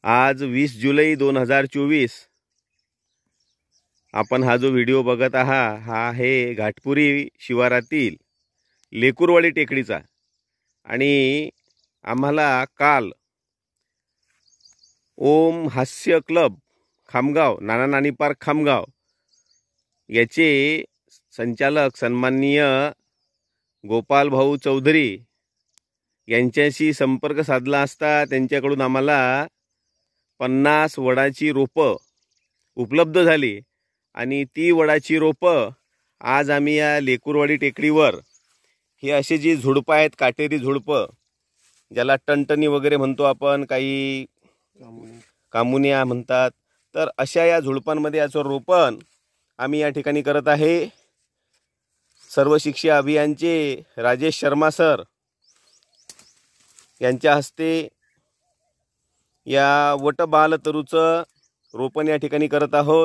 आज 20 जुलै 2024 आपण हा जो व्हिडिओ बघत आहात हा आहे घाटपुरी शिवारातील लेकुरवाडी टेकडीचा। आणि आम्हाला काल ओम हास्य क्लब खामगाव, नाना नानी पार्क खामगाव याचे संचालक सन्माननीय गोपाल भाऊ चौधरी यांच्याशी संपर्क साधला असता त्यांच्याकडून आम्हाला 50 वडाची रोपं उपलब्ध झाली। आणि ती वडाची रोपं आज आम्ही या लेकुरवाडी टेकडीवर हे असे जी झुडपं आहेत, काटेरी झुडपं ज्याला टणटणी वगैरे म्हणतो आपण, काही कामुनिया म्हणतात, तर अशा या झुडपांमध्ये याचं रोपण आम्ही या ठिकाणी करत आहे। सर्व शिक्षा अभियानचे राजेश शर्मा सर यांच्या हस्ते या वटबालतरूचं रोपण या ठिकाणी करत आहोत।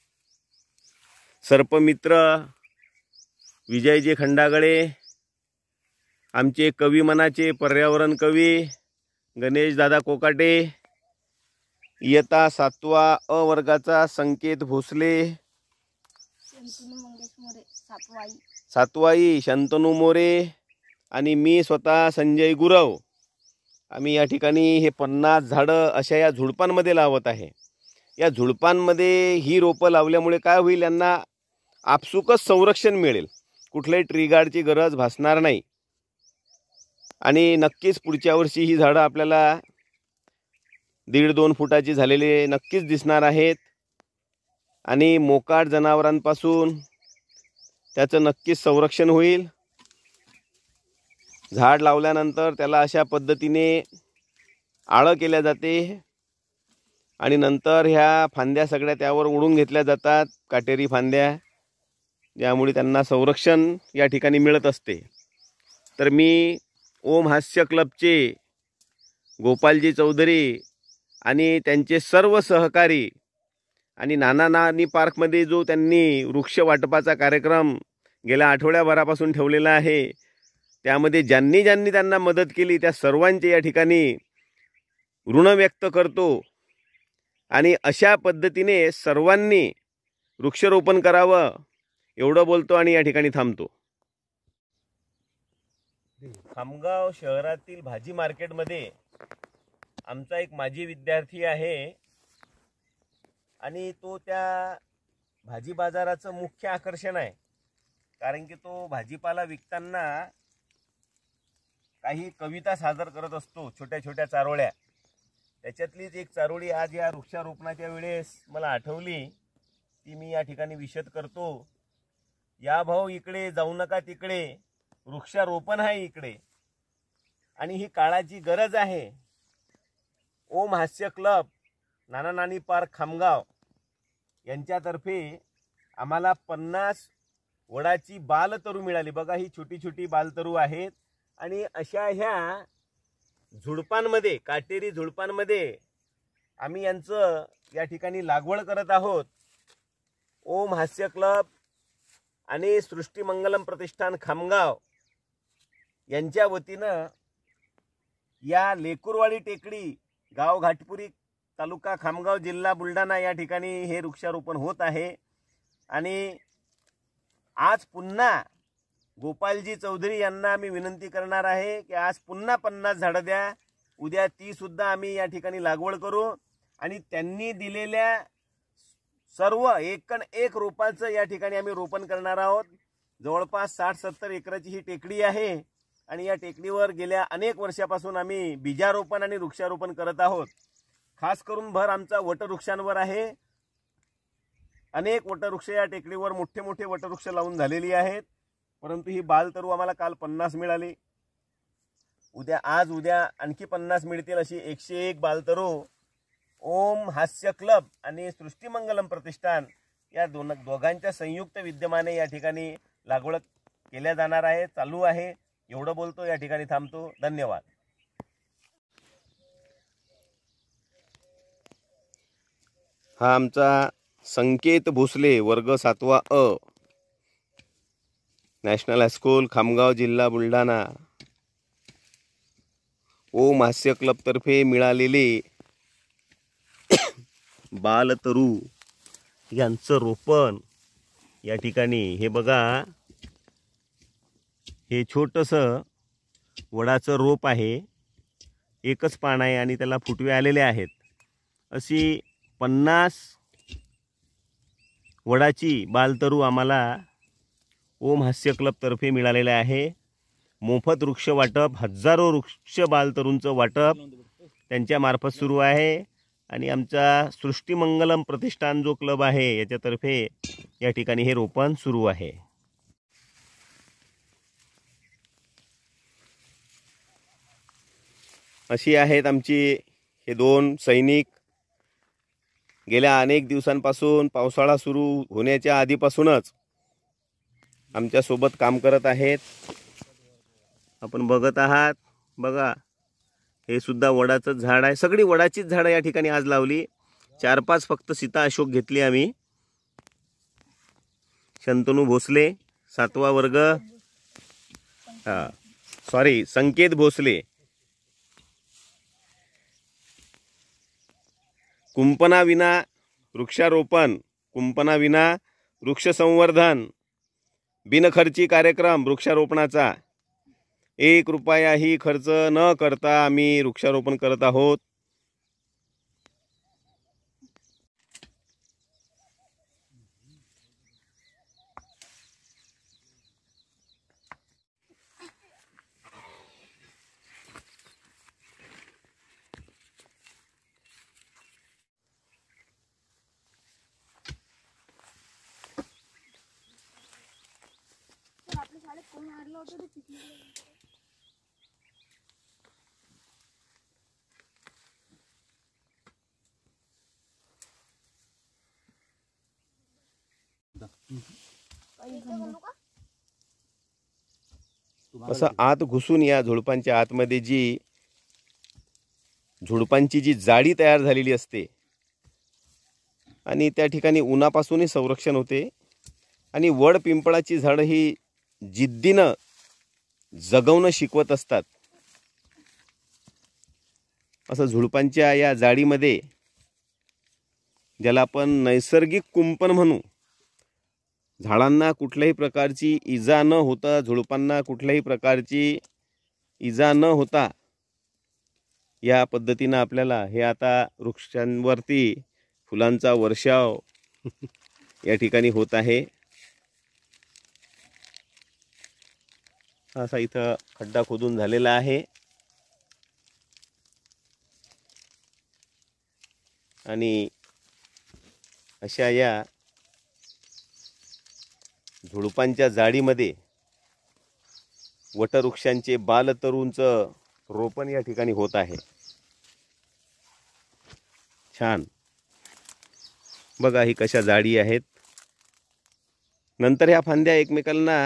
सर्पमित्र विजयजी खंडागळे, आमचे कवी मनाचे पर्यावरण कवी गणेश दादा कोकाटे, इयत्ता 7वा अ वर्गाचा संकेत भोसले, 7वाई शंतनू मोरे आणि मी स्वतः संजय गुरव, आम्ही या ठिकाणी हे 50 झाडं अशा या झुडपांमध्ये लावत आहे। या झुडपांमध्ये ही रोपं लावल्यामुळे काय होईल, यांना आपसुकच संरक्षण मिळेल, कुठल्याही ट्री गार्डची गरज भासणार नाही। आणि नक्कीच पुढच्या वर्षी ही झाडं आपल्याला 1.5-2 फुटाची झालेले नक्कीच दिसणार आहेत। आणि मोकाट जनावरांपासून त्याचं नक्कीच संरक्षण होईल। झाड लावल्यानंतर त्याला अशा पद्धतीने आळं केल्या जाते आणि नंतर ह्या फांद्या सगळ्या त्यावर ओढून घेतल्या जातात, काटेरी फांद्या, ज्यामुळे त्यांना संरक्षण या ठिकाणी मिळत असते। तर मी ओम हास्य क्लबचे गोपालजी चौधरी आणि त्यांचे सर्व सहकारी आणि नाना नानी पार्कमध्ये जो त्यांनी वृक्ष वाटपाचा कार्यक्रम गेल्या आठवड्याभरापासून ठेवलेला आहे, त्यामध्ये ज्यांनी ज्यांनी त्यांना मदत केली त्या सर्वांचे या ठिकाणी ऋण व्यक्त करतो। आणि अशा पद्धतीने सर्वांनी वृक्षारोपण करावं एवढं बोलतो आणि या ठिकाणी थांबतो। खामगाव शहरातील भाजी मार्केटमध्ये आमचा एक माजी विद्यार्थी आहे आणि तो त्या भाजी बाजाराचं मुख्य आकर्षण आहे, कारण की तो भाजीपाला विकताना काही कविता सादर करत असतो, छोट्या छोट्या चारोळ्या। त्याच्यातलीच एक चारोळी आज या वृक्षारोपणाच्या वेळेस मला आठवली, ती मी या ठिकाणी विशद करतो। या भाऊ इकडे जाऊ नका तिकडे, वृक्षारोपण आहे इकडे आणि ही काळाची गरज आहे। ओम हास्य क्लब नाना नानी पार्क खामगाव यांच्यातर्फे आम्हाला 50 वडाची बालतरू मिळाली। बघा, ही छोटी छोटी बालतरू आहेत आणि अशा ह्या झुडपांमध्ये, काटेरी झुडपांमध्ये आम्ही यांचं या ठिकाणी लागवड करत आहोत। ओम हास्य क्लब आणि सृष्टीमंगलम प्रतिष्ठान खामगाव यांच्या वतीनं या लेकुरवाडी टेकडी, गाव घाटपुरी, तालुका खामगाव, जिल्हा बुलढाणा या ठिकाणी हे वृक्षारोपण होत आहे। आणि आज पुन्हा गोपालजी चौधरी यांना आम्ही विनंती करणार आहे की आज पुन्हा 50 झाडं द्या, उद्या ती सुद्धा आम्ही या ठिकाणी लागवड करू। आणि त्यांनी दिलेल्या सर्व एक रोपाचं या ठिकाणी आम्ही रोपण करणार आहोत। जवळपास 60-70 एकराची ही टेकडी आहे आणि या टेकडीवर गेल्या अनेक वर्षापासून आम्ही बीजारोपण आणि वृक्षारोपण करत आहोत। खास करून भर आमचा वटवृक्षांवर आहे। अनेक वटवृक्ष या टेकडीवर मोठे मोठे वटवृक्ष लावून झालेली आहेत, परंतु ही बालतरू आम्हाला काल 50 मिळाली। उद्या आणखी 50 मिळतील, अशी 101 बालतरू ओम हास्य क्लब आणि सृष्टीमंगलम प्रतिष्ठान या दोघांच्या संयुक्त विद्यमाने या ठिकाणी लागवड केल्या जाणार आहे, चालू आहे। एवढं बोलतो, या ठिकाणी थांबतो। धन्यवाद। हा आमचा संकेत भोसले, वर्ग 7वा अ, नॅशनल हायस्कूल खामगाव, जिल्हा बुलढाणा, ओम हास्य क्लब तर्फे मिळालेले बालतरू यांचं रोपण या ठिकाणी. हे बघा, हे छोटंसं वडाचं रोप आहे, एकच पान आहे आणि त्याला फुटवे आलेले आहेत. अशी 50 वडाची बालतरू आम्हाला ओम हास्य क्लब तर्फे मिळालेले आहे. मोफत वृक्ष वाटप, हजारो वृक्ष बालतरूंचं वाटप त्यांच्या मार्फत सुरू आहे. आणि आमचा सृष्टीमंगलम प्रतिष्ठान जो क्लब आहे याच्यातर्फे या ठिकाणी हे रोपण सुरू आहे. अशी आहेत आमची हे 2 सैनिक. गेल्या अनेक दिवसांपासून, पावसाळा सुरू होण्याच्या आधीपासूनच आमच्या सोबत काम करत आहेत. आपण बघत आहात. बघा, हे सुद्धा वडाचं झाड आहे. सगळी वडाचीच झाडं या ठिकाणी आज लावली. 4-5 फक्त सीता अशोक घेतली आम्ही. शंतनू भोसले 7वा वर्ग, संकेत भोसले. कुंपणाविना वृक्षारोपण, कुंपणाविना वृक्ष संवर्धन, बिनखर्ची कार्यक्रम वृक्षारोपणाचा. 1 रुपयाही खर्च न करता आम्ही वृक्षारोपण करत आहोत. असं आत घुसून या झुडपांच्या आतमध्ये झुडपांची जी जाळी तयार झालेली असते आणि त्या ठिकाणी उन्हापासूनही संरक्षण होते. आणि वड पिंपळाची झाडं ही जिद्दीनं जगवणं शिकवत असतात. असं झुडपांच्या या जाळीमध्ये, ज्याला आपण नैसर्गिक कुंपण म्हणू, झाडांना कुठल्याही प्रकारची इजा न होता, झुडपांना कुठल्याही प्रकारची इजा न होता, या पद्धतीनं आपल्याला हे आता वृक्षांवरती फुलांचा वर्षाव या ठिकाणी होत आहे. असा इथं खड्डा खोदून झालेला आहे आणि अशा या झुडपांच्या जाळीमध्ये वटवृक्षांचे बालतरूंचं रोपण या ठिकाणी होत आहे. छान. बघा, ही कशा जाळी आहेत. नंतर ह्या फांद्या एकमेकांना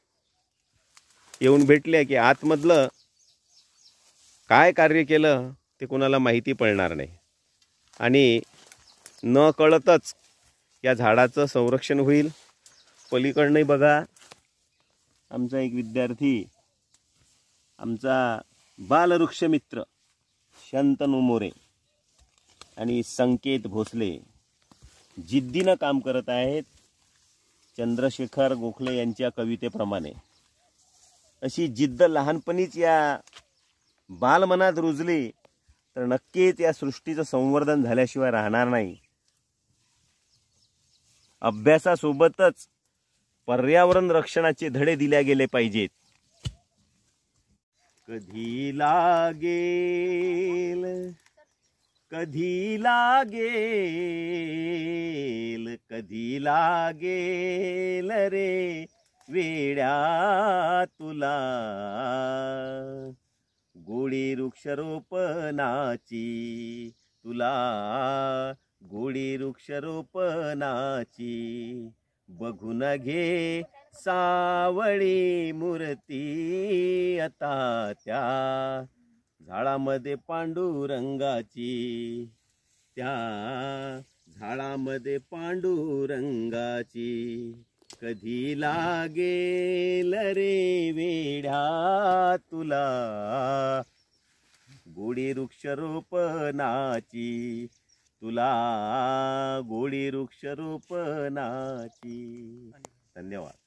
येऊन भेटल्या की आतमधलं काय कार्य केलं ते कोणाला माहिती पडणार नाही आणि न कळतच या झाडाचं संरक्षण होईल. पलीकडनंही बघा, आमचा एक विद्यार्थी, आमचा बालवृक्ष मित्र शंतनू मोरे आणि संकेत भोसले जिद्दीनं काम करत आहेत. चंद्रशेखर गोखले यांच्या कवितेप्रमाणे अशी जिद्द लहानपणीच या बालमनात रुजली तर नक्कीच या सृष्टीचं संवर्धन झाल्याशिवाय राहणार नाही. अभ्यासासोबतच पर्यावरण रक्षणाचे धडे दिले गेले पाहिजेत. कधी लागेल, कधी लागेल, कधी लागेल रे वेड्या तुला गोडी वृक्षारोपणाची, तुला गोडी वृक्षारोपणाची. बघून घे सावळी मूर्ती आता त्या झाडामध्ये पांडुरंगाची, त्या झाडामध्ये पांडुरंगाची. कधी लागेल रे वेड्या तुला गोडी वृक्षारोपणाची, तुला गोडी वृक्ष रोपणाची. धन्यवाद.